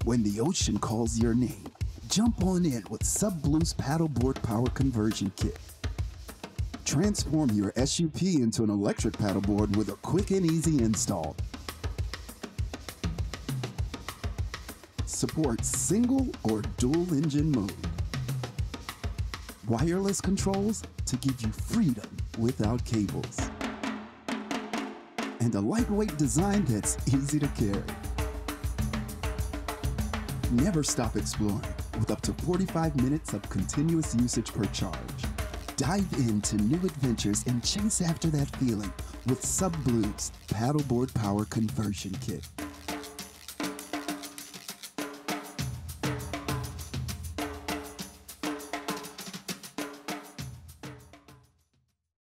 When the ocean calls your name, jump on in with Sublue's paddleboard power conversion kit. Transform your SUP into an electric paddleboard with a quick and easy install. Supports single or dual engine mode. Wireless controls to give you freedom without cables. And a lightweight design that's easy to carry. Never stop exploring with up to 45 minutes of continuous usage per charge. Dive into new adventures and chase after that feeling with Sublue's paddleboard power conversion kit.